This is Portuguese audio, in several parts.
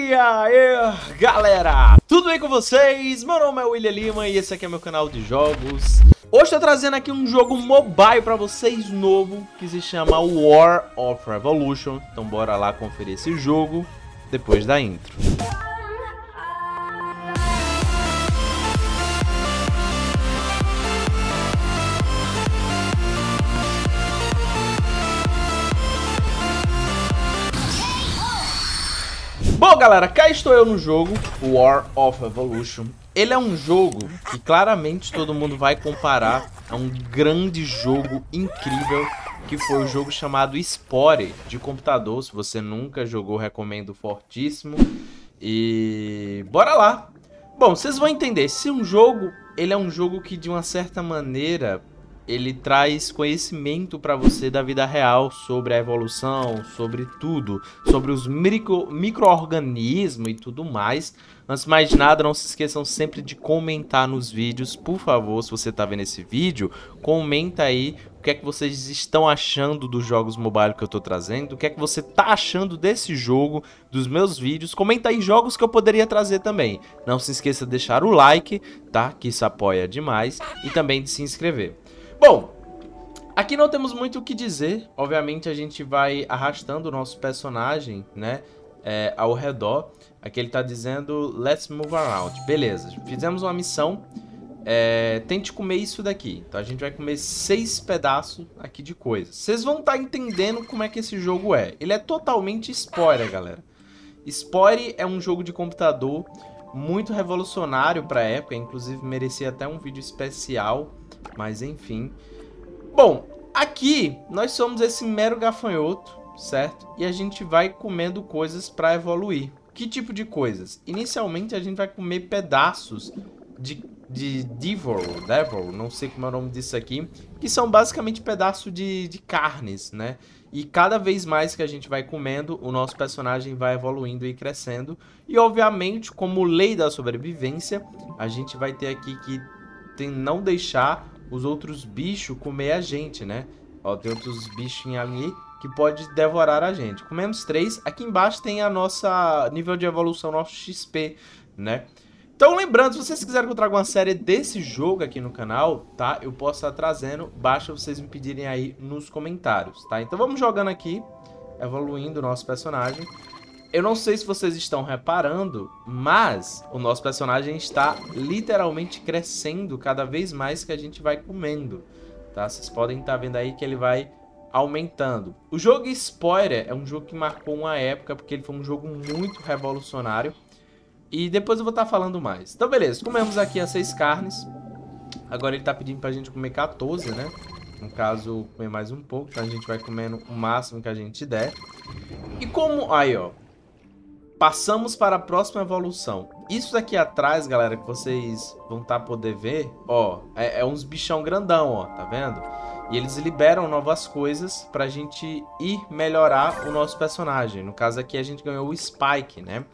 E aí, galera, tudo bem com vocês? Meu nome é William Lima e esse aqui é meu canal de jogos. Hoje tô trazendo aqui um jogo mobile pra vocês novo, que se chama War of Revolution. Então bora lá conferir esse jogo depois da intro. Bom, galera, cá estou eu no jogo War of Revolution. Ele é um jogo que claramente todo mundo vai comparar a um grande jogo incrível, que foi o jogo chamado Spore de computador. Se você nunca jogou, recomendo fortíssimo. E bora lá. Bom, vocês vão entender, se um jogo, ele é um jogo que de uma certa maneira ele traz conhecimento para você da vida real sobre a evolução, sobre tudo, sobre os micro-organismos e tudo mais. Antes de mais nada, não se esqueçam sempre de comentar nos vídeos, por favor. Se você está vendo esse vídeo, comenta aí o que é que vocês estão achando dos jogos mobile que eu estou trazendo, o que é que você está achando desse jogo, dos meus vídeos. Comenta aí jogos que eu poderia trazer também. Não se esqueça de deixar o like, tá? Que isso apoia demais, e também de se inscrever. Bom, aqui não temos muito o que dizer. Obviamente a gente vai arrastando o nosso personagem, né, ao redor. Aqui ele tá dizendo let's move around. Beleza, fizemos uma missão. Tente comer isso daqui. Então a gente vai comer 6 pedaços aqui de coisa. Vocês vão estar entendendo como é que esse jogo é. Ele é totalmente spoiler, galera. Spore é um jogo de computador muito revolucionário para a época. Inclusive merecia até um vídeo especial. Mas enfim. Bom, aqui nós somos esse mero gafanhoto, certo? E a gente vai comendo coisas para evoluir. Que tipo de coisas? Inicialmente a gente vai comer pedaços de Devil, não sei como é o nome disso aqui, que são basicamente pedaços de carnes, né? E cada vez mais que a gente vai comendo, o nosso personagem vai evoluindo e crescendo. E obviamente, como lei da sobrevivência, a gente vai ter aqui que não deixar os outros bichos comer a gente, né? Ó, tem outros bichinhos ali que pode devorar a gente. Comemos 3. Aqui embaixo tem a nossa nível de evolução, nosso XP, né? Então, lembrando, se vocês quiserem que eu traga uma série desse jogo aqui no canal, tá? Eu posso estar trazendo, basta vocês me pedirem aí nos comentários, tá? Então vamos jogando aqui, evoluindo o nosso personagem. Eu não sei se vocês estão reparando, mas o nosso personagem está literalmente crescendo cada vez mais que a gente vai comendo, tá? Vocês podem estar vendo aí que ele vai aumentando. O jogo Spore é um jogo que marcou uma época, porque ele foi um jogo muito revolucionário. E depois eu vou estar falando mais. Então beleza, comemos aqui as 6 carnes. Agora ele está pedindo pra gente comer 14, né? No caso, comer mais um pouco, então a gente vai comendo o máximo que a gente der. E como... Aí, ó. Passamos para a próxima evolução. Isso daqui atrás, galera, que vocês vão poder ver, ó, é uns bichão grandão, ó, tá vendo? E eles liberam novas coisas pra gente ir melhorar o nosso personagem. No caso aqui a gente ganhou o Spike, né?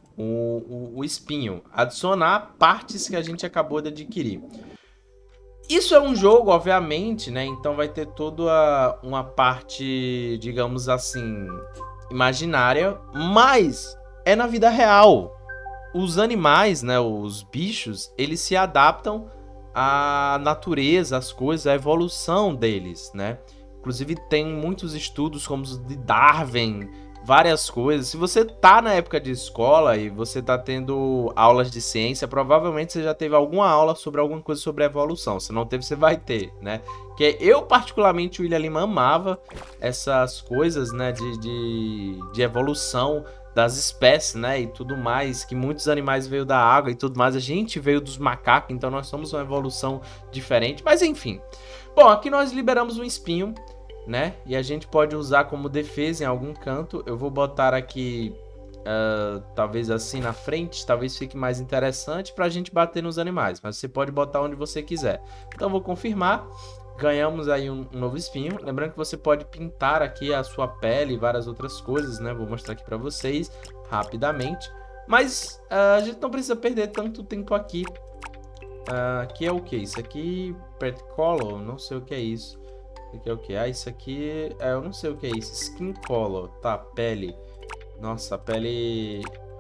O espinho. Adicionar partes que a gente acabou de adquirir. Isso é um jogo, obviamente, né? Então vai ter toda uma parte, digamos assim, imaginária, mas é na vida real. Os animais, né, os bichos, eles se adaptam à natureza, às coisas, à evolução deles, né? Inclusive tem muitos estudos como os de Darwin, várias coisas. Se você tá na época de escola e você tá tendo aulas de ciência, provavelmente você já teve alguma aula sobre alguma coisa sobre evolução. Se não teve, você vai ter, né? Que eu, particularmente, o William Lima, amava essas coisas, né, de evolução das espécies, né, e tudo mais, que muitos animais veio da água e tudo mais, a gente veio dos macacos, então nós somos uma evolução diferente, mas enfim. Bom, aqui nós liberamos um espinho, né, e a gente pode usar como defesa em algum canto. Eu vou botar aqui, talvez assim na frente, talvez fique mais interessante pra gente bater nos animais, mas você pode botar onde você quiser. Então vou confirmar. Ganhamos aí um novo espinho. Lembrando que você pode pintar aqui a sua pele e várias outras coisas, né? Vou mostrar aqui pra vocês rapidamente. Mas a gente não precisa perder tanto tempo aqui. Aqui é o que? Isso aqui, Pet Color, não sei o que é isso. Isso aqui é o que? Ah, isso aqui, eu não sei o que é isso. Skin Color, tá, pele. Nossa, a pele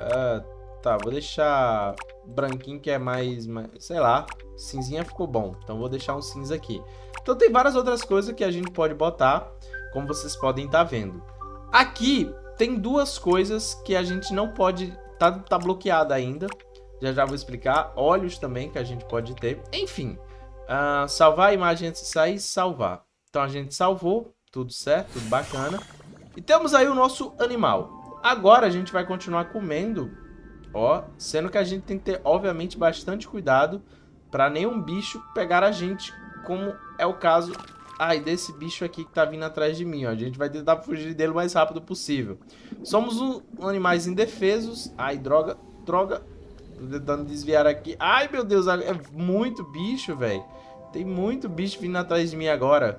Tá, vou deixar branquinho que é mais, sei lá, cinzinha ficou bom. Então vou deixar um cinza aqui. Então tem várias outras coisas que a gente pode botar, como vocês podem estar vendo. Aqui tem duas coisas que a gente não pode, tá bloqueada ainda. Já vou explicar. Olhos também que a gente pode ter. Enfim, salvar a imagem antes de sair, salvar. Então a gente salvou, tudo certo, tudo bacana. E temos aí o nosso animal. Agora a gente vai continuar comendo, ó, sendo que a gente tem que ter, obviamente, bastante cuidado para nenhum bicho pegar a gente, como é o caso, desse bicho aqui que tá vindo atrás de mim, ó. A gente vai tentar fugir dele o mais rápido possível. Somos animais indefesos. Ai, droga. Tô tentando desviar aqui. Ai, meu Deus, é muito bicho, velho. Tem muito bicho vindo atrás de mim agora.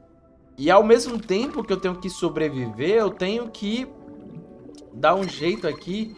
E ao mesmo tempo que eu tenho que sobreviver, eu tenho que dar um jeito aqui.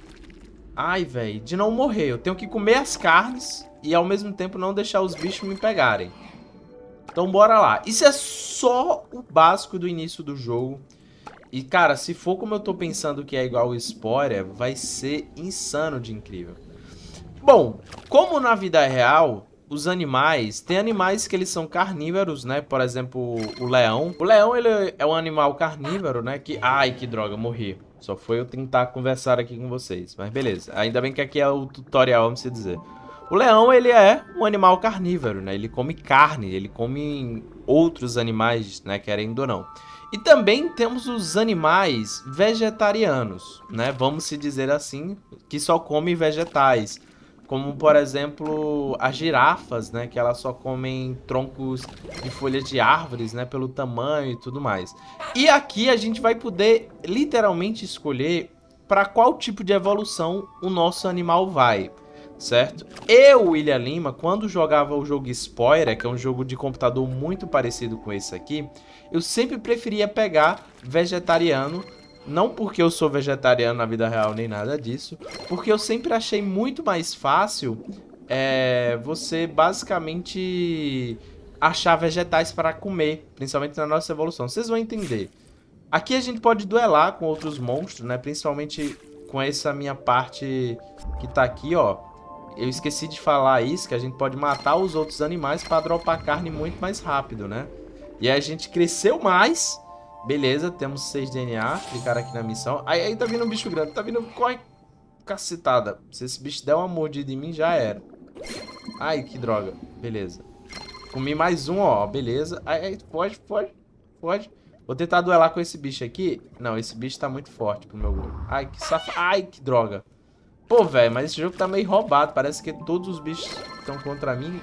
Ai, velho, de não morrer. Eu tenho que comer as carnes e ao mesmo tempo não deixar os bichos me pegarem. Então bora lá. Isso é só o básico do início do jogo. E cara, se for como eu tô pensando que é igual o Spoiler, vai ser insano de incrível. Bom, como na vida real, os animais, tem animais que eles são carnívoros, né? Por exemplo, o leão. O leão, ele é um animal carnívoro, né? Ai, que droga, morri. Só foi eu tentar conversar aqui com vocês. Mas beleza, ainda bem que aqui é o tutorial, vamos dizer. O leão, ele é um animal carnívoro, né? Ele come carne, ele come outros animais, né? Querendo ou não. E também temos os animais vegetarianos, né? Vamos se dizer assim, que só comem vegetais. Como, por exemplo, as girafas, né? Que elas só comem troncos de folhas de árvores, né? Pelo tamanho e tudo mais. E aqui a gente vai poder literalmente escolher para qual tipo de evolução o nosso animal vai, certo? Eu, William Lima, quando jogava o jogo Spoiler, que é um jogo de computador muito parecido com esse aqui, eu sempre preferia pegar vegetariano. Não porque eu sou vegetariano na vida real nem nada disso, porque eu sempre achei muito mais fácil você basicamente achar vegetais para comer, principalmente na nossa evolução. Vocês vão entender. Aqui a gente pode duelar com outros monstros, né? Principalmente com essa minha parte que tá aqui, ó. Eu esqueci de falar isso, que a gente pode matar os outros animais para dropar carne muito mais rápido, né? E aí a gente cresceu mais. Beleza, temos 6 DNA. Clicar aqui na missão. Aí tá vindo um bicho grande. Tá vindo... Corre, cacetada. Se esse bicho der uma mordida em mim, já era. Ai, que droga. Beleza. Comi mais um, ó. Beleza. Aí, pode. Vou tentar duelar com esse bicho aqui. Não, esse bicho tá muito forte pro meu grupo. Ai, que safado. Ai, que droga. Pô, velho, mas esse jogo tá meio roubado. Parece que todos os bichos estão contra mim.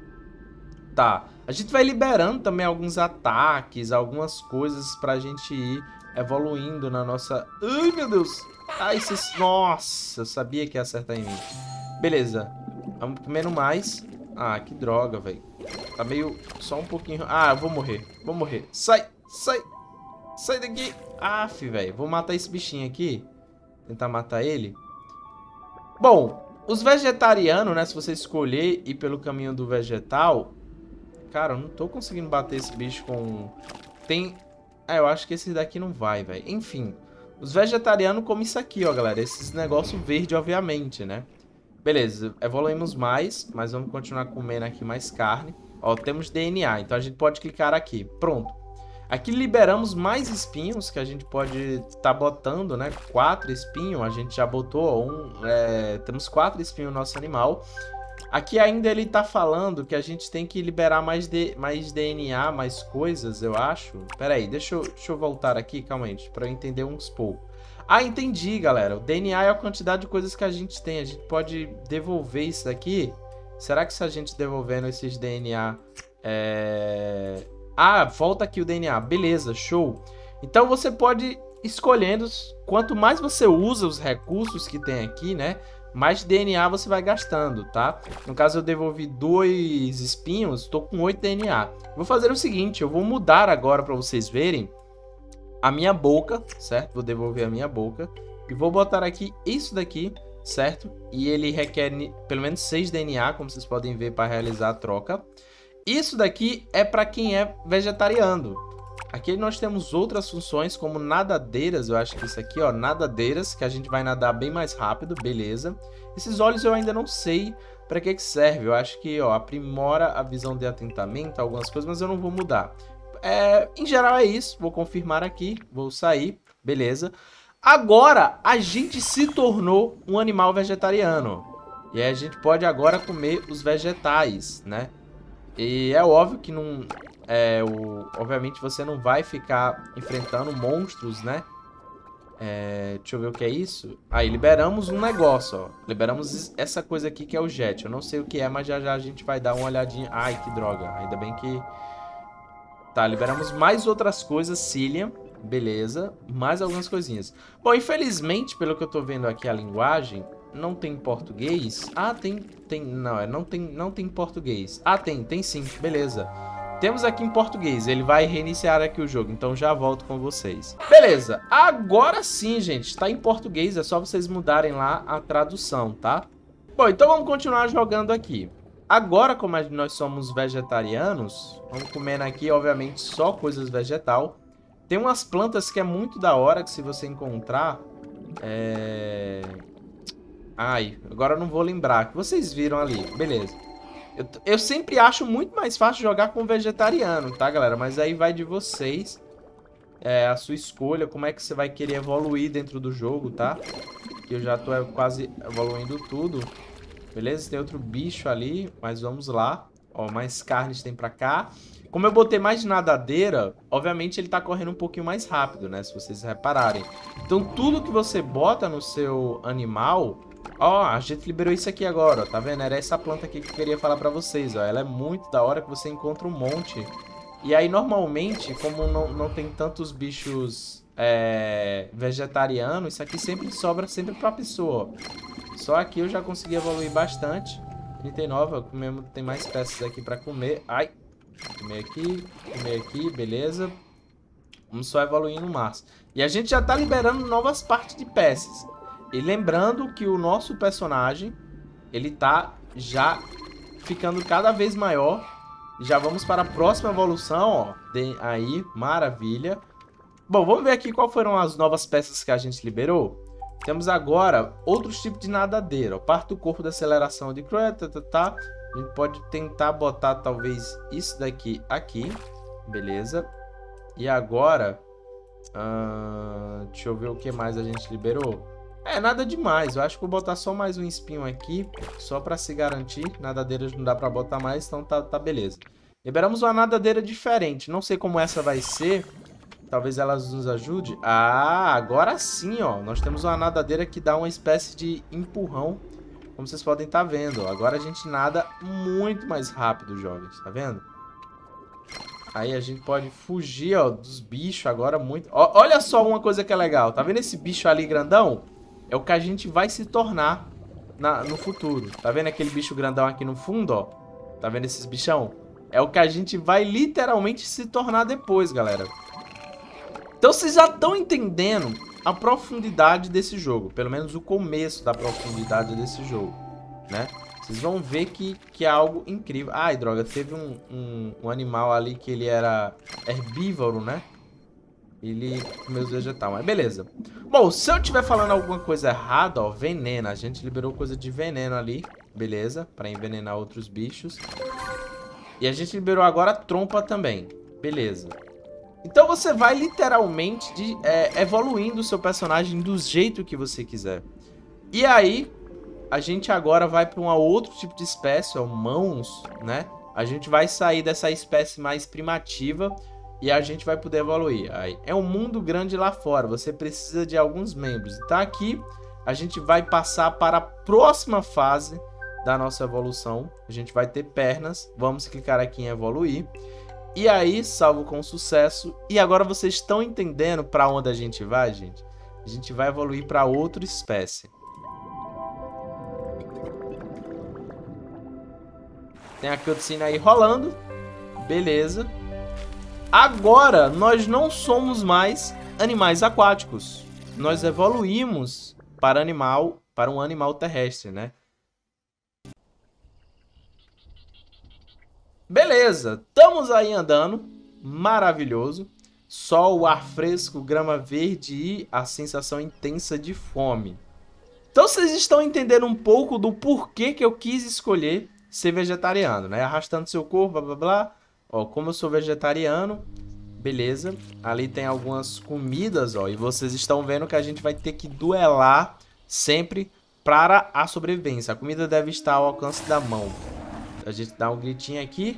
Tá. A gente vai liberando também alguns ataques, algumas coisas pra gente ir evoluindo na nossa... Ai, meu Deus. Ai, nossa, eu sabia que ia acertar em mim. Beleza. Vamos comendo mais. Ah, que droga, velho. Tá meio... Só um pouquinho... Ah, eu vou morrer. Vou morrer. Sai. Sai daqui. Aff, velho. Vou matar esse bichinho aqui. Tentar matar ele. Bom, os vegetarianos, né? Se você escolher ir pelo caminho do vegetal... Cara, eu não tô conseguindo bater esse bicho com... eu acho que esse daqui não vai, velho. Enfim, os vegetarianos comem isso aqui, ó, galera. Esses negócios verde, obviamente, né? Beleza, evoluímos mais, mas vamos continuar comendo aqui mais carne. Ó, temos DNA, então a gente pode clicar aqui. Pronto. Aqui liberamos mais espinhos que a gente pode tá botando, né? 4 espinhos, a gente já botou temos 4 espinhos no nosso animal. Aqui ainda ele tá falando que a gente tem que liberar mais DNA, mais coisas, eu acho. Pera aí, deixa eu voltar aqui, calma aí, pra eu entender uns pouco. Ah, entendi, galera. O DNA é a quantidade de coisas que a gente tem. A gente pode devolver isso daqui. Será que se a gente devolvendo esses DNA... Ah, volta aqui o DNA. Beleza, show. Então você pode escolhendo... Quanto mais você usa os recursos que tem aqui, né? Mais DNA você vai gastando, tá? No caso eu devolvi 2 espinhos, tô com 8 DNA. Vou fazer o seguinte, eu vou mudar agora para vocês verem a minha boca, certo? Vou devolver a minha boca e vou botar aqui isso daqui, certo? E ele requer pelo menos 6 DNA, como vocês podem ver, para realizar a troca. Isso daqui é para quem é vegetariano. Aqui nós temos outras funções, como nadadeiras. Eu acho que isso aqui, ó, nadadeiras, que a gente vai nadar bem mais rápido, beleza. Esses olhos eu ainda não sei para que serve. Eu acho que, ó, aprimora a visão de atentamento, algumas coisas, mas eu não vou mudar. Em geral é isso. Vou confirmar aqui, vou sair, beleza. Agora, a gente se tornou um animal vegetariano. E aí a gente pode agora comer os vegetais, né? E é óbvio que não... obviamente você não vai ficar enfrentando monstros, né? Deixa eu ver o que é isso. Aí, liberamos um negócio, ó. Liberamos essa coisa aqui que é o jet. Eu não sei o que é, mas já já a gente vai dar uma olhadinha. Ai, que droga. Ainda bem que... Tá, liberamos mais outras coisas, Cillian. Beleza. Mais algumas coisinhas. Bom, infelizmente, pelo que eu tô vendo aqui a linguagem, não tem português. Ah, tem... Não tem português. Ah, tem sim. Beleza. Temos aqui em português. Ele vai reiniciar aqui o jogo, então já volto com vocês. Beleza. Agora sim, gente. Está em português. É só vocês mudarem lá a tradução, tá? Bom, então vamos continuar jogando aqui. Agora, como nós somos vegetarianos, vamos comendo aqui, obviamente, só coisas vegetal. Tem umas plantas que é muito da hora, que se você encontrar... Ai, agora eu não vou lembrar. Que vocês viram ali. Beleza. Eu sempre acho muito mais fácil jogar com vegetariano, tá, galera? Mas aí vai de vocês. A sua escolha, como é que você vai querer evoluir dentro do jogo, tá? Que eu já tô quase evoluindo tudo. Beleza? Tem outro bicho ali, mas vamos lá. Ó, mais carnes tem pra cá. Como eu botei mais nadadeira, obviamente ele tá correndo um pouquinho mais rápido, né? Se vocês repararem. Então tudo que você bota no seu animal... Ó, a gente liberou isso aqui agora, ó. Tá vendo? Era essa planta aqui que eu queria falar pra vocês, ó. Ela é muito da hora, que você encontra um monte. E aí, normalmente, como não tem tantos bichos vegetarianos, isso aqui sempre sobra sempre pra pessoa, ó. Só aqui eu já consegui evoluir bastante. 39, comemos, tem mais peças aqui pra comer. Ai, comer aqui, beleza. Vamos só evoluir no máximo. E a gente já tá liberando novas partes de peças. E lembrando que o nosso personagem, ele tá já ficando cada vez maior. Já vamos para a próxima evolução, ó. Aí, maravilha. Bom, vamos ver aqui qual foram as novas peças que a gente liberou. Temos agora outros tipos de nadadeira. Parte do corpo da aceleração de Creta, tá? A gente pode tentar botar talvez isso daqui aqui. Beleza. E agora... deixa eu ver o que mais a gente liberou. Nada demais. Eu acho que vou botar só mais um espinho aqui, só pra se garantir. Nadadeiras não dá pra botar mais, então tá beleza. Liberamos uma nadadeira diferente. Não sei como essa vai ser. Talvez ela nos ajude. Ah, agora sim, ó. Nós temos uma nadadeira que dá uma espécie de empurrão. Como vocês podem estar vendo, ó. Agora a gente nada muito mais rápido, jovens. Tá vendo? Aí a gente pode fugir, ó, dos bichos agora muito... Ó, olha só uma coisa que é legal. Tá vendo esse bicho ali grandão? É o que a gente vai se tornar no futuro. Tá vendo aquele bicho grandão aqui no fundo, ó? Tá vendo esses bichão? É o que a gente vai literalmente se tornar depois, galera. Então vocês já estão entendendo a profundidade desse jogo. Pelo menos o começo da profundidade desse jogo, né? Vocês vão ver que é algo incrível. Ai, droga, teve um animal ali que ele era herbívoro, né? Ele comeu os vegetais, mas beleza. Bom, se eu estiver falando alguma coisa errada, ó, veneno. A gente liberou coisa de veneno ali, beleza? Pra envenenar outros bichos. E a gente liberou agora a trompa também, beleza. Então você vai literalmente evoluindo o seu personagem do jeito que você quiser. E aí, a gente agora vai para um outro tipo de espécie, ó, mãos, né? A gente vai sair dessa espécie mais primativa e a gente vai poder evoluir. Aí, é um mundo grande lá fora, você precisa de alguns membros. Então aqui a gente vai passar para a próxima fase da nossa evolução. A gente vai ter pernas, vamos clicar aqui em evoluir. E aí, salvo com sucesso. E agora vocês estão entendendo para onde a gente vai, gente? A gente vai evoluir para outra espécie. Tem a cutscene aí rolando. Beleza. Agora, nós não somos mais animais aquáticos. Nós evoluímos para um animal terrestre, né? Beleza. Estamos aí andando. Maravilhoso. sol, ar fresco, grama verde e a sensação intensa de fome. Então vocês estão entendendo um pouco do porquê que eu quis escolher ser vegetariano, né? Arrastando seu corpo, blá blá blá. Ó, como eu sou vegetariano, beleza. Ali tem algumas comidas, ó. E vocês estão vendo que a gente vai ter que duelar sempre para a sobrevivência. A comida deve estar ao alcance da mão. A gente dá um gritinho aqui.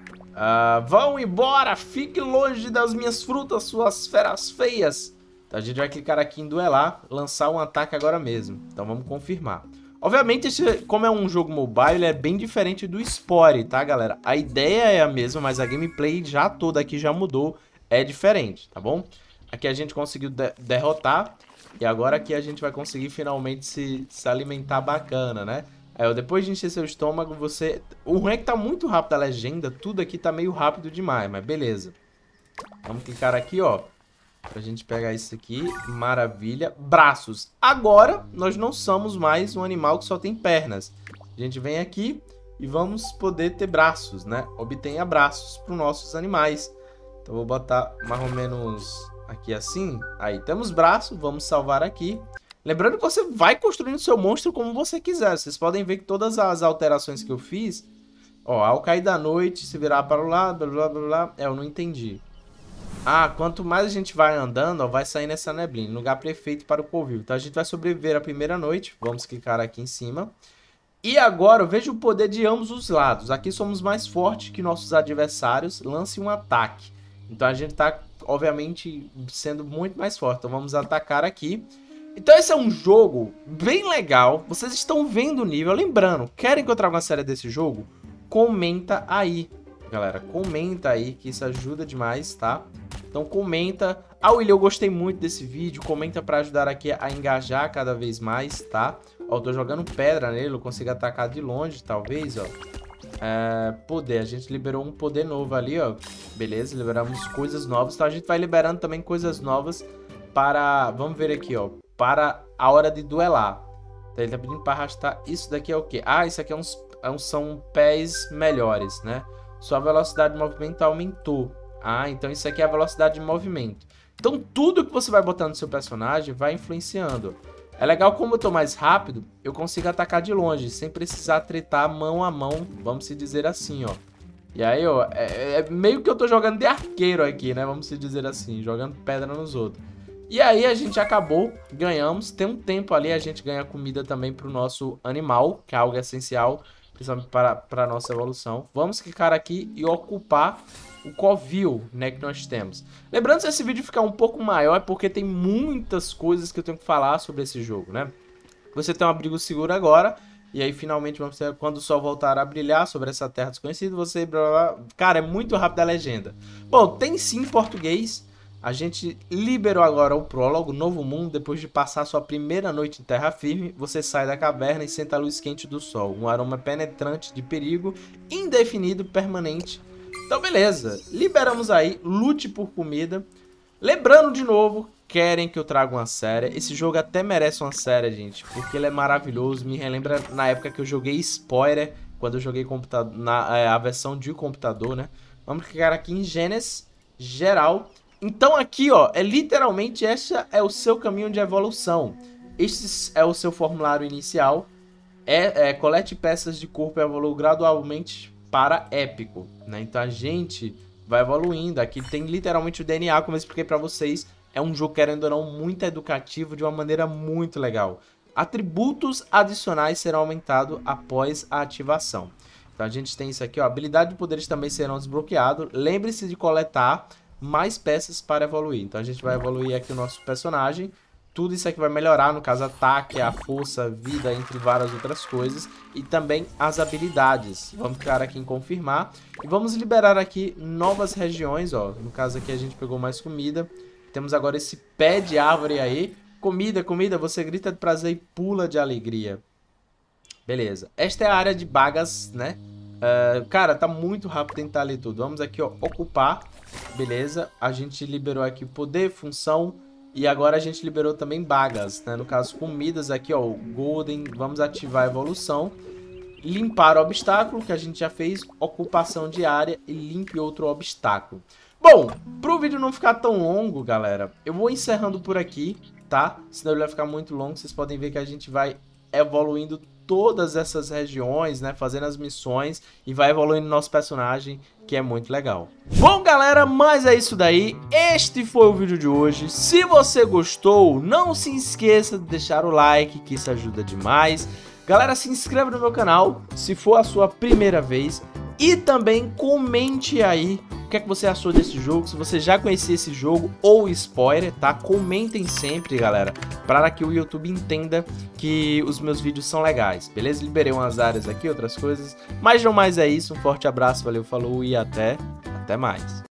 Vão embora, fique longe das minhas frutas, suas feras feias. Então a gente vai clicar aqui em duelar, lançar um ataque agora mesmo. Então vamos confirmar. Obviamente, como é um jogo mobile, ele é bem diferente do Spore, tá, galera? A ideia é a mesma, mas a gameplay já toda aqui já mudou, é diferente, tá bom? Aqui a gente conseguiu derrotar e agora aqui a gente vai conseguir finalmente se alimentar bacana, né? Depois de encher seu estômago, você... O ruim é que tá muito rápido a legenda, tudo aqui tá meio rápido demais, mas beleza. Vamos clicar aqui, ó. Pra gente pegar isso aqui, maravilha. Braços. Agora, nós não somos mais um animal que só tem pernas. A gente vem aqui e vamos poder ter braços, né? Obtenha braços para os nossos animais. Então, vou botar mais ou menos aqui assim. Aí, temos braço, vamos salvar aqui. Lembrando que você vai construindo seu monstro como você quiser. Vocês podem ver que todas as alterações que eu fiz... Ó, ao cair da noite, se virar para o lado, blá, blá, blá, blá. Eu não entendi. Quanto mais a gente vai andando, ó, vai saindo essa neblina. Lugar perfeito para o covil. Então a gente vai sobreviver a primeira noite. Vamos clicar aqui em cima. E agora eu vejo o poder de ambos os lados. Aqui somos mais fortes que nossos adversários. Lance um ataque. Então a gente tá, obviamente, sendo muito mais forte. Então vamos atacar aqui. Então esse é um jogo bem legal. Vocês estão vendo o nível. Lembrando, querem que eu traga uma série desse jogo? Comenta aí, galera. Comenta aí que isso ajuda demais, tá? Então comenta. William, eu gostei muito desse vídeo. Comenta pra ajudar aqui a engajar cada vez mais, tá? Ó, eu tô jogando pedra nele. Eu consigo atacar de longe, talvez, ó. Poder. A gente liberou um poder novo ali, ó. Beleza, liberamos coisas novas. Então a gente vai liberando também coisas novas para... Vamos ver aqui, ó. Para a hora de duelar. Então ele tá pedindo para arrastar. Isso daqui é o quê? Isso aqui são pés melhores, né? Sua velocidade de movimento aumentou. Então isso aqui é a velocidade de movimento. Então tudo que você vai botando no seu personagem vai influenciando. É legal como eu tô mais rápido, eu consigo atacar de longe, sem precisar tretar mão a mão, vamos se dizer assim, ó. E aí, ó, é meio que eu tô jogando de arqueiro aqui, né? Vamos se dizer assim, jogando pedra nos outros. E aí a gente acabou, ganhamos. Tem um tempo ali, a gente ganha comida também pro nosso animal, que é algo essencial, principalmente para a nossa evolução. Vamos clicar aqui e ocupar o covil, né, que nós temos. Lembrando, se esse vídeo ficar um pouco maior, é porque tem muitas coisas que eu tenho que falar sobre esse jogo, né? Você tem um abrigo seguro agora, e aí finalmente vamos ter, quando o sol voltar a brilhar sobre essa terra desconhecida, você... Blá, blá, blá. Cara, é muito rápido a legenda. Bom, tem sim português. A gente liberou agora o prólogo, Novo Mundo. Depois de passar sua primeira noite em terra firme, você sai da caverna e senta a luz quente do sol. Um aroma penetrante de perigo, indefinido, permanente. Então beleza, liberamos aí, lute por comida. Lembrando de novo, querem que eu traga uma série. Esse jogo até merece uma série, gente, porque ele é maravilhoso. Me relembra na época que eu joguei Spoiler, quando eu joguei a versão de computador, né? Vamos clicar aqui em Gênesis, geral. Então aqui, ó, literalmente esse é o seu caminho de evolução. Este é o seu formulário inicial. Colete peças de corpo e evolua gradualmente para épico, né? Então a gente vai evoluindo. Aqui tem literalmente o DNA, como eu expliquei pra vocês. É um jogo, querendo ou não, muito educativo, de uma maneira muito legal. Atributos adicionais serão aumentados após a ativação. Então a gente tem isso aqui, ó. Habilidade e poderes também serão desbloqueados. Lembre-se de coletar mais peças para evoluir. Então a gente vai evoluir aqui o nosso personagem. Tudo isso aqui vai melhorar, no caso ataque, a força, vida, entre várias outras coisas. E também as habilidades. Vamos clicar aqui em confirmar. E vamos liberar aqui novas regiões, ó. No caso aqui a gente pegou mais comida. Temos agora esse pé de árvore aí. Comida, comida, você grita de prazer e pula de alegria. Beleza. Esta é a área de bagas, né? Cara, tá muito rápido tentar ler tudo. Vamos aqui, ó, ocupar. Beleza. A gente liberou aqui poder, função. E agora a gente liberou também bagas, né? No caso, comidas aqui, ó, o Golden. Vamos ativar a evolução. Limpar o obstáculo, que a gente já fez. Ocupação de área e limpe outro obstáculo. Bom, pro vídeo não ficar tão longo, galera, eu vou encerrando por aqui, tá? Senão ele vai ficar muito longo. Vocês podem ver que a gente vai evoluindo todas essas regiões, né? Fazendo as missões e vai evoluindo nosso personagem, que é muito legal. Bom, galera, mas é isso daí. Este foi o vídeo de hoje. Se você gostou, não se esqueça de deixar o like, que isso ajuda demais. Galera, se inscreva no meu canal, se for a sua primeira vez. E também comente aí o que é que você achou desse jogo, se você já conhecia esse jogo ou spoiler, tá? Comentem sempre, galera, para que o YouTube entenda que os meus vídeos são legais, beleza? Liberei umas áreas aqui, outras coisas, mas não mais é isso. Um forte abraço, valeu, falou e até mais.